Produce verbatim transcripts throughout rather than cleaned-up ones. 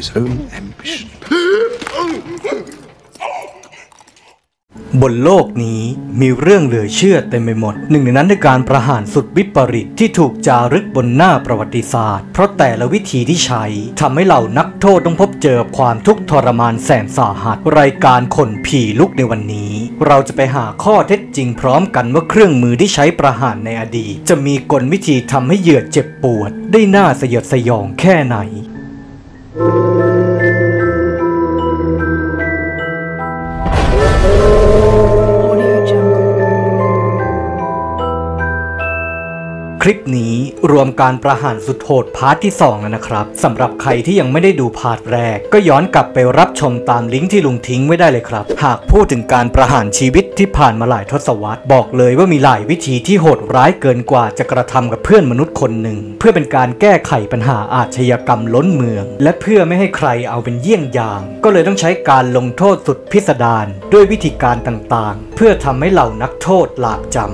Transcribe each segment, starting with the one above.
his own ambition. บนโลกนี้มีเรื่องเหลือเชื่อเต็มไปหมดหนึ่งในนั้นคือการประหารสุดวิปริตที่ถูกจารึกบนหน้าประวัติศาสตร์เพราะแต่ละวิธีที่ใช้ทำให้เหล่านักโทษต้องพบเจอความทุกข์ทรมานแสนสาหัสรายการขนผีลุกในวันนี้เราจะไปหาข้อเท็จจริงพร้อมกันว่าเครื่องมือที่ใช้ประหารในอดีตจะมีกลวิธีทำให้เหยื่อเจ็บปวดได้น่าสยดสยองแค่ไหนคลิปนี้รวมการประหารสุดโหดพาร์ทที่สองแล้วนะครับสำหรับใครที่ยังไม่ได้ดูพาร์ทแรกก็ย้อนกลับไปรับชมตามลิงก์ที่ลุงทิ้งไว้ได้เลยครับหากพูดถึงการประหารชีวิตที่ผ่านมาหลายทศวรรษบอกเลยว่ามีหลายวิธีที่โหดร้ายเกินกว่าจะกระทำกับเพื่อนมนุษย์คนหนึ่งเพื่อเป็นการแก้ไขปัญหาอาชญากรรมล้นเมืองและเพื่อไม่ให้ใครเอาเป็นเยี่ยงอย่างก็เลยต้องใช้การลงโทษสุดพิสดารด้วยวิธีการต่างๆเพื่อทำให้เหล่านักโทษหลาบจำ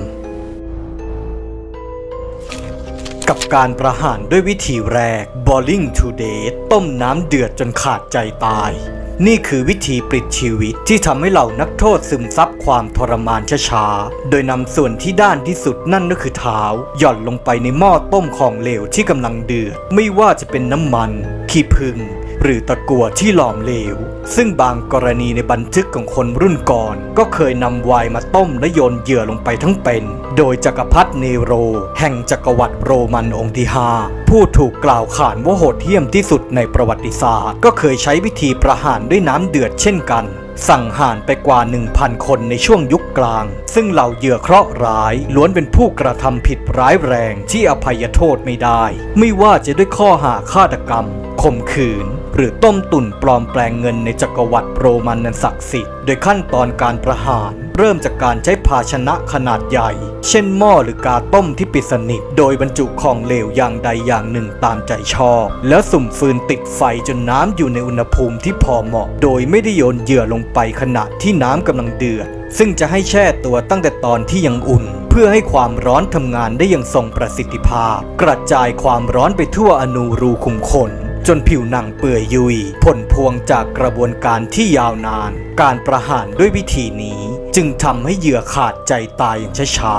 กับการประหารด้วยวิธีแรก boiling to death ต้มน้ำเดือดจนขาดใจตายนี่คือวิธีปลิดชีวิตที่ทำให้เหล่านักโทษซึมซับความทรมานช้าๆโดยนำส่วนที่ด้านที่สุดนั่นก็คือเท้าหย่อนลงไปในหม้อต้มของเหลวที่กำลังเดือดไม่ว่าจะเป็นน้ำมันขี้ผึ้งหรือตะกั่วที่หลอมเหลวซึ่งบางกรณีในบันทึกของคนรุ่นก่อนก็เคยนำไวน์มาต้มและโยนเหยื่อลงไปทั้งเป็นโดยจักรพรรดิเนโรแห่งจักรวรรดิโรมันองค์ที่ห้าผู้ถูกกล่าวขานว่าโหดเหี้ยมที่สุดในประวัติศาสตร์ก็เคยใช้วิธีประหารด้วยน้ำเดือดเช่นกันสังหารไปกว่า หนึ่งพัน คนในช่วงยุคกลางซึ่งเหล่าเหยื่อเคราะห์ร้ายล้วนเป็นผู้กระทำผิดร้ายแรงที่อภัยโทษไม่ได้ไม่ว่าจะด้วยข้อหาฆาตกรรมข่มขืนหรือต้มตุ๋นปลอมแปลงเงินในจักรวรรดิโรมันนั้นศักดิ์สิทธิ์โดยขั้นตอนการประหารเริ่มจากการใช้ภาชนะขนาดใหญ่เช่นหม้อหรือกาต้มที่ปิดสนิทโดยบรรจุของเหลวอย่างใดอย่างหนึ่งตามใจชอบแล้วสุ่มฟืนติดไฟจนน้ำอยู่ในอุณหภูมิที่พอเหมาะโดยไม่ได้โยนเหยื่อลงไปขณะที่น้ำกำลังเดือดซึ่งจะให้แช่ตัวตั้งแต่ตอนที่ยังอุ่นเพื่อให้ความร้อนทำงานได้อย่างทรงประสิทธิภาพกระจายความร้อนไปทั่วอนูรูขุมขนจนผิวหนังเปื่อยยุ่ยผลพวงจากกระบวนการที่ยาวนานการประหารด้วยวิธีนี้จึงทำให้เหยื่อขาดใจตายอย่างช้า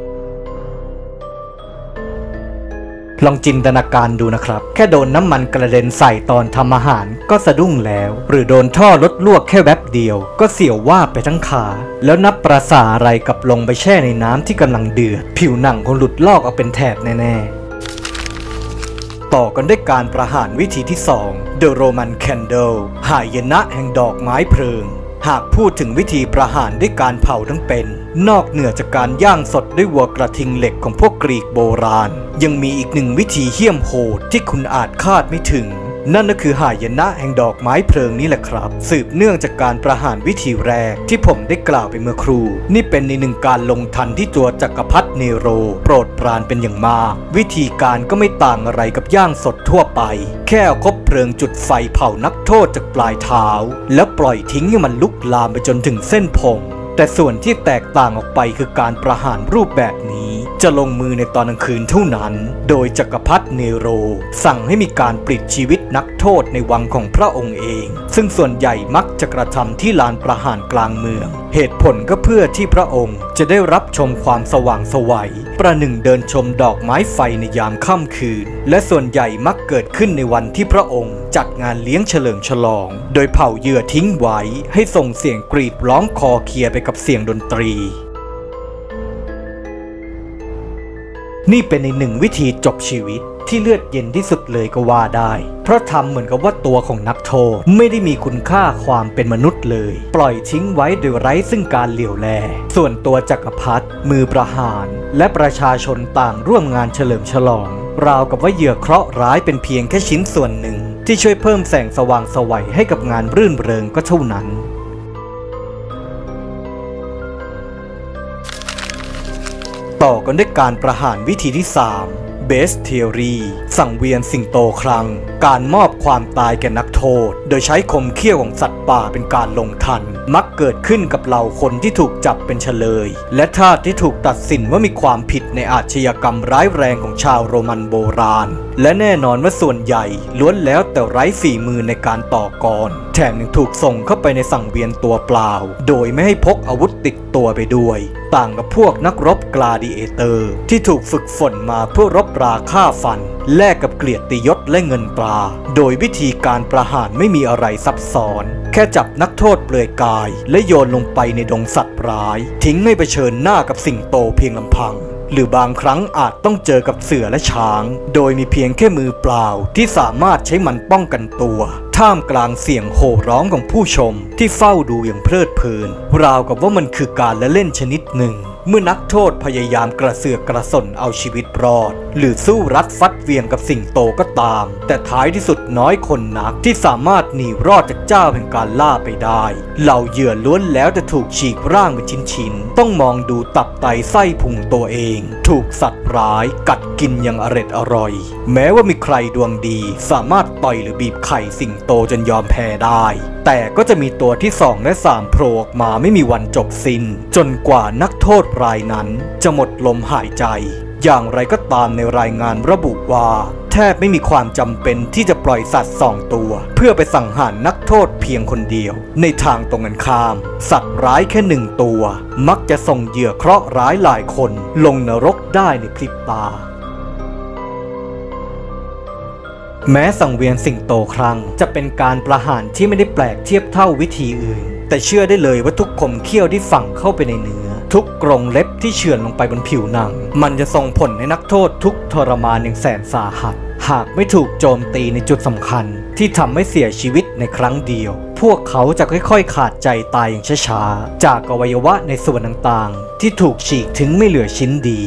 ๆลองจินตนาการดูนะครับแค่โดนน้ำมันกระเด็นใส่ตอนทำอาหารก็สะดุ้งแล้วหรือโดนท่อรถลวกแค่แวบเดียวก็เสียวว่าไปทั้งขาแล้วนับประสาอะไรกับลงไปแช่ในน้ำที่กำลังเดือดผิวหนังคงหลุดลอกออกเป็นแถบแน่ๆต่อกันด้วยการประหารวิธีที่สอง The Roman Candle หายนะแห่งดอกไม้เพลิงหากพูดถึงวิธีประหารด้วยการเผาทั้งเป็นนอกเหนือจากการย่างสดด้วยวัวกระทิงเหล็กของพวกกรีกโบราณยังมีอีกหนึ่งวิธีเหี้ยมโหดที่คุณอาจคาดไม่ถึงนั่นก็คือหายนะแห่งดอกไม้เพลิงนี่แหละครับสืบเนื่องจากการประหารวิธีแรกที่ผมได้กล่าวไปเมื่อครู่นี่เป็นในหนึ่งการลงทันที่ตัวจักรพรรดิเนโรโปรดปรานเป็นอย่างมากวิธีการก็ไม่ต่างอะไรกับย่างสดทั่วไปแค่เอาคบเพลิงจุดไฟเผานักโทษจากปลายเท้าแล้วปล่อยทิ้งให้มันลุกลามไปจนถึงเส้นผมแต่ส่วนที่แตกต่างออกไปคือการประหารรูปแบบนี้จะลงมือในตอนกลางคืนเท่านั้นโดยจักรพรรดิเนโรสั่งให้มีการปลิดชีวิตนักโทษในวังของพระองค์เองซึ่งส่วนใหญ่มักจะกระทำที่ลานประหารกลางเมืองเหตุผลก็เพื่อที่พระองค์จะได้รับชมความสว่างไสวประหนึ่งเดินชมดอกไม้ไฟในยามค่ำคืนและส่วนใหญ่มักเกิดขึ้นในวันที่พระองค์จัดงานเลี้ยงเฉลิมฉลองโดยเผาเหยื่อทิ้งไว้ให้ส่งเสียงกรีดร้องคอเคลียไปกับเสียงดนตรีนี่เป็นอีกหนึ่งวิธีจบชีวิตที่เลือดเย็นที่สุดเลยก็ว่าได้เพราะทำเหมือนกับว่าตัวของนักโทษไม่ได้มีคุณค่าความเป็นมนุษย์เลยปล่อยทิ้งไว้โดยไร้ซึ่งการเหลียวแลส่วนตัวจักรพรรดิมือประหารและประชาชนต่างร่วมงานเฉลิมฉลองราวกับว่าเหยื่อเคราะห์ร้ายเป็นเพียงแค่ชิ้นส่วนหนึ่งที่ช่วยเพิ่มแสงสว่างไสวให้กับงานรื่นเริงก็เท่านั้นต่อกันด้วยการประหารวิธีที่สามเบสเทอรีสังเวียนสิงโตครั้งการมอบความตายแก่นักโทษโดยใช้คมเขี้ยวของสัตว์ป่าเป็นการลงทันมักเกิดขึ้นกับเหล่าคนที่ถูกจับเป็นเฉลยและทาสที่ถูกตัดสินว่ามีความผิดในอาชญากรรมร้ายแรงของชาวโรมันโบราณและแน่นอนว่าส่วนใหญ่ล้วนแล้วแต่ไร้ฝีมือในการต่อกรแถมยังถูกส่งเข้าไปในสังเวียนตัวเปล่าโดยไม่ให้พกอาวุธติดตัวไปด้วยต่างกับพวกนักรบกลาดิเอเตอร์ที่ถูกฝึกฝนมาเพื่อรบราฆ่าฟันแลกกับเกียรติยศและเงินตราโดยวิธีการประหารไม่มีอะไรซับซ้อนแค่จับนักโทษเปลือยกายและโยนลงไปในดงสัตว์ร้ายทิ้งให้เผชิญหน้ากับสิ่งโตเพียงลำพังหรือบางครั้งอาจต้องเจอกับเสือและช้างโดยมีเพียงแค่มือเปล่าที่สามารถใช้มันป้องกันตัวท่ามกลางเสียงโห่ร้องของผู้ชมที่เฝ้าดูอย่างเพลิดเพลินราวกับว่ามันคือการละเล่นชนิดหนึ่งเมื่อนักโทษพยายามกระเสือกกระสนเอาชีวิตรอดหรือสู้รัดฟัดเวียงกับสิ่งโตก็ตามแต่ท้ายที่สุดน้อยคนนักที่สามารถหนีรอดจากเจ้าแห่งการล่าไปได้เหล่าเหยื่อล้วนแล้วจะถูกฉีกร่างเป็นชิ้นๆต้องมองดูตับไตไส้พุงตัวเองถูกสัตว์ร้ายกัดกินอย่างอร็ดอร่อยแม้ว่ามีใครดวงดีสามารถต่อยหรือบีบไข่สิ่งโตจนยอมแพ้ได้แต่ก็จะมีตัวที่สองและสามโผล่ออกมาไม่มีวันจบสิ้นจนกว่านักโทษรายนั้นจะหมดลมหายใจอย่างไรก็ตามในรายงานระบุว่าแทบไม่มีความจำเป็นที่จะปล่อยสัตว์สองตัวเพื่อไปสังหารนักโทษเพียงคนเดียวในทางตรงกันข้ามสัตว์ร้ายแค่หนึ่งตัวมักจะส่งเหยื่อเคราะห์ร้ายหลายคนลงนรกได้ในพริบตาแม้สังเวียนสิงโตครั้งจะเป็นการประหารที่ไม่ได้แปลกเทียบเท่าวิธีอื่นแต่เชื่อได้เลยว่าทุกคมเขี้ยวที่ฝังเข้าไปในเนื้อทุกกรงเล็บที่เฉือนลงไปบนผิวหนังมันจะส่งผลให้นักโทษทุกทรมานอย่างแสนสาหัสหากไม่ถูกโจมตีในจุดสำคัญที่ทำให้เสียชีวิตในครั้งเดียวพวกเขาจะค่อยๆขาดใจตายอย่างช้าๆจากอวัยวะในส่วนต่างๆที่ถูกฉีกถึงไม่เหลือชิ้นดี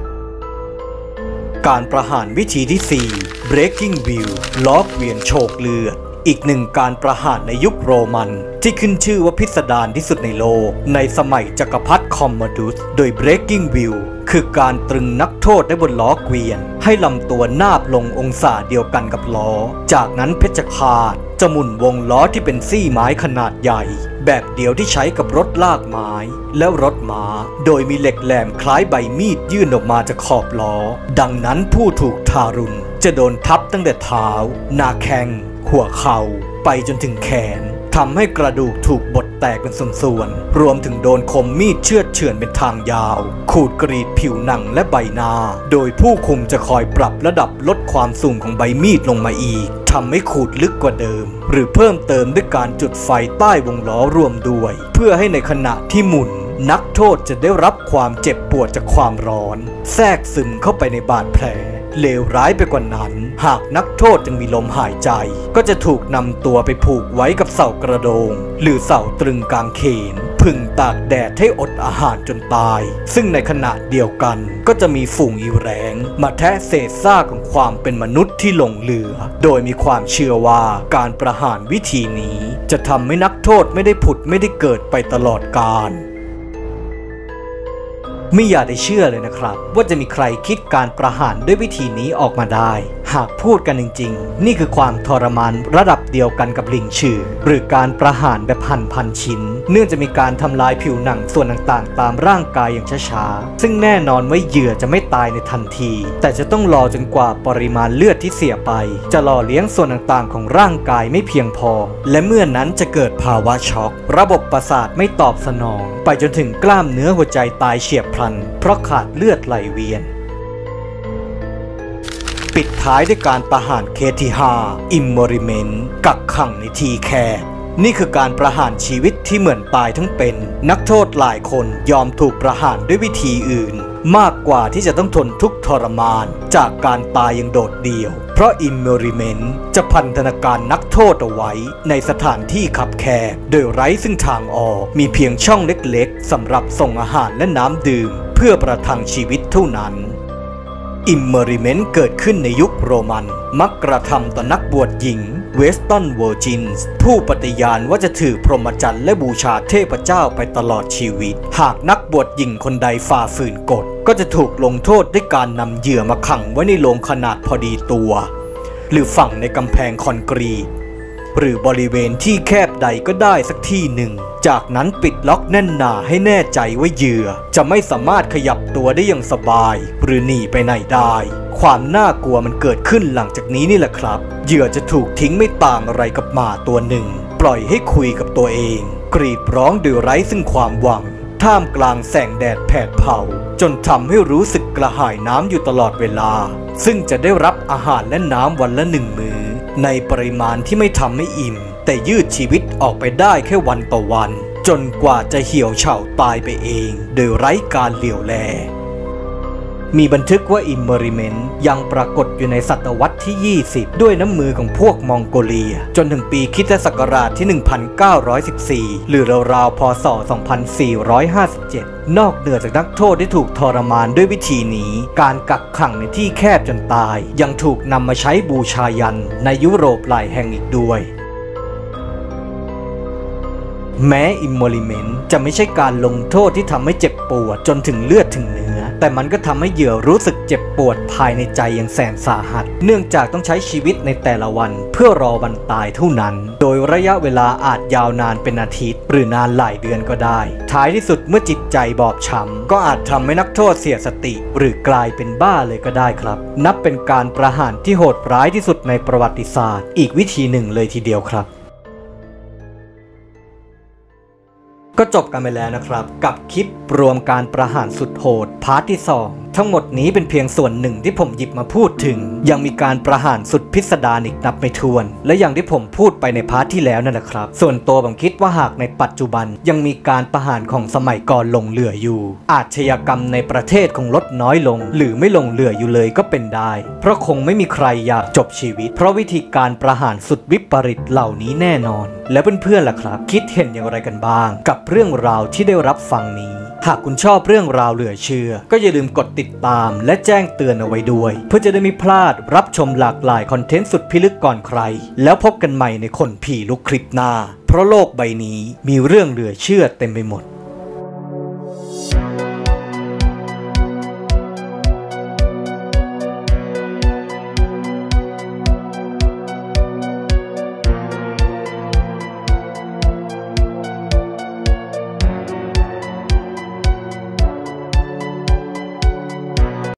การประหารวิธีที่สี่ breaking wheel ล้อเกวียนโชกเลือดอีกหนึ่งการประหารในยุคโรมันที่ขึ้นชื่อว่าพิสดารที่สุดในโลกในสมัยจักรพรรดิคอมโมดุสโดย breaking wheel คือการตรึงนักโทษได้บนล้อเกวียนให้ลำตัวนาบลงองศาเดียวกันกับล้อจากนั้นเพชฌฆาตจะหมุนวงล้อที่เป็นซี่ไม้ขนาดใหญ่แบบเดียวที่ใช้กับรถลากไม้และรถม้าโดยมีเหล็กแหลมคล้ายใบมีดยื่นออกมาจากขอบล้อดังนั้นผู้ถูกทารุณจะโดนทับตั้งแต่เท้าหน้าแข้งหัวเข่าไปจนถึงแขนทำให้กระดูกถูกบดแตกเป็นส่วนๆรวมถึงโดนคมมีดเชือดเฉือนเป็นทางยาวขูดกรีดผิวหนังและใบหน้าโดยผู้คุมจะคอยปรับระดับลดความสูงของใบมีดลงมาอีกทำให้ขูดลึกกว่าเดิมหรือเพิ่มเติมด้วยการจุดไฟใต้วงล้อรวมด้วยเพื่อให้ในขณะที่หมุนนักโทษจะได้รับความเจ็บปวดจากความร้อนแทรกซึมเข้าไปในบาดแผลเลวร้ายไปกว่านั้นหากนักโทษยังมีลมหายใจก็จะถูกนำตัวไปผูกไว้กับเสากระโดงหรือเสาตรึงกางเขนพึ่งตากแดดให้อดอาหารจนตายซึ่งในขณะเดียวกันก็จะมีฝูงอีแร้งมาแทะเศษซากของความเป็นมนุษย์ที่หลงเหลือโดยมีความเชื่อว่าการประหารวิธีนี้จะทำให้นักโทษไม่ได้ผุดไม่ได้เกิดไปตลอดกาลไม่อยากได้เชื่อเลยนะครับว่าจะมีใครคิดการประหารด้วยวิธีนี้ออกมาได้หากพูดกันจริงๆนี่คือความทรมานระดับเดียวกันกับลิงชื่อหรือการประหารแบบหั่นพันชิ้นเนื่องจะมีการทำลายผิวหนังส่วนต่างๆตามร่างกายอย่างช้าๆซึ่งแน่นอนว่าเหยื่อจะไม่ตายในทันทีแต่จะต้องรอจนกว่าปริมาณเลือดที่เสียไปจะหล่อเลี้ยงส่วนต่างๆของร่างกายไม่เพียงพอและเมื่อนั้นจะเกิดภาวะช็อกระบบประสาทไม่ตอบสนองไปจนถึงกล้ามเนื้อหัวใจตายเฉียบพลันเพราะขาดเลือดไหลเวียนปิดท้ายด้วยการประหารเคสที่ห้า Immoriment กักขังในที่แคบนี่คือการประหารชีวิตที่เหมือนตายทั้งเป็นนักโทษหลายคนยอมถูกประหารด้วยวิธีอื่นมากกว่าที่จะต้องทนทุกข์ทรมานจากการตายอย่างโดดเดี่ยวเพราะ Immoriment จะพันธนาการนักโทษเอาไว้ในสถานที่คับแคบโดยไร้ซึ่งทางออกมีเพียงช่องเล็กๆสำหรับส่งอาหารและน้ำดื่มเพื่อประทังชีวิตเท่านั้นImmoriment เกิดขึ้นในยุคโรมันมักกระทำต่อนักบวชหญิงเวสตันเวอร์จินส์ผู้ปฏิญาณว่าจะถือพรหมจรรย์และบูชาเทพเจ้าไปตลอดชีวิตหากนักบวชหญิงคนใดฝ่าฝืนกฎก็จะถูกลงโทษด้วยการนำเหยื่อมาขังไว้ในโลงขนาดพอดีตัวหรือฝังในกำแพงคอนกรีตหรือบริเวณที่แคบใดก็ได้สักที่หนึ่งจากนั้นปิดล็อกแน่นหนาให้แน่ใจว่าเหยื่อจะไม่สามารถขยับตัวได้อย่างสบายหรือหนีไปไหนได้ความน่ากลัวมันเกิดขึ้นหลังจากนี้นี่แหละครับเหยื่อจะถูกทิ้งไม่ต่างอะไรกับหมาตัวหนึ่งปล่อยให้คุยกับตัวเองกรีดร้องด้วยไร้ซึ่งความหวังท่ามกลางแสงแดดแผดเผาจนทำให้รู้สึกกระหายน้ำอยู่ตลอดเวลาซึ่งจะได้รับอาหารและน้ำวันละหนึ่งมื้อในปริมาณที่ไม่ทำให้อิ่มแต่ยืดชีวิตออกไปได้แค่วันต่อวันจนกว่าจะเหี่ยวเฉาตายไปเองโดยไร้การเหลียวแลมีบันทึกว่าอิมเมอริเมนต์ยังปรากฏอยู่ในศตวรรษที่ยี่สิบด้วยน้ำมือของพวกมองโกเลียจนถึงปีคริสตศักราชที่ หนึ่งพันเก้าร้อยสิบสี่ หรือราวๆพ.ศ. สองพันสี่ร้อยห้าสิบเจ็ดนอกเหนือจากนักโทษที่ถูกทรมานด้วยวิธีนี้การกักขังในที่แคบจนตายยังถูกนำมาใช้บูชายันในยุโรปหลายแห่งอีกด้วยแม้อิมโมลิเมนต์จะไม่ใช่การลงโทษที่ทำให้เจ็บปวดจนถึงเลือดถึงเนื้อแต่มันก็ทำให้เหยื่อรู้สึกเจ็บปวดภายในใจอย่างแสนสาหัสเนื่องจากต้องใช้ชีวิตในแต่ละวันเพื่อรอวันตายเท่านั้นโดยระยะเวลาอาจยาวนานเป็นอาทิตย์หรือนานหลายเดือนก็ได้ท้ายที่สุดเมื่อจิตใจบอบช้ำก็อาจทำให้นักโทษเสียสติหรือกลายเป็นบ้าเลยก็ได้ครับนับเป็นการประหารที่โหดร้ายที่สุดในประวัติศาสตร์อีกวิธีหนึ่งเลยทีเดียวครับก็จบกันไปแล้วนะครับกับคลิปรวมการประหารสุดโหดพาร์ทที่สองทั้งหมดนี้เป็นเพียงส่วนหนึ่งที่ผมหยิบมาพูดถึงยังมีการประหารสุดพิสดารอีกนับไม่ถ้วนและอย่างที่ผมพูดไปในพาร์ทที่แล้วนั่นแหละครับส่วนตัวผมคิดว่าหากในปัจจุบันยังมีการประหารของสมัยก่อนลงเหลืออยู่อาชญากรรมในประเทศคงลดน้อยลงหรือไม่ลงเหลืออยู่เลยก็เป็นได้เพราะคงไม่มีใครอยากจบชีวิตเพราะวิธีการประหารสุดวิปริตเหล่านี้แน่นอนและเพื่อนๆล่ะครับคิดเห็นอย่างไรกันบ้างกับเรื่องราวที่ได้รับฟังนี้หากคุณชอบเรื่องราวเหลือเชื่อก็อย่าลืมกดติดตามและแจ้งเตือนเอาไว้ด้วยเพื่อจะได้ไม่พลาดรับชมหลากหลายคอนเทนต์สุดพิลึกก่อนใครแล้วพบกันใหม่ในคนผีลุกคลิปหน้าเพราะโลกใบนี้มีเรื่องเหลือเชื่อเต็มไปหมด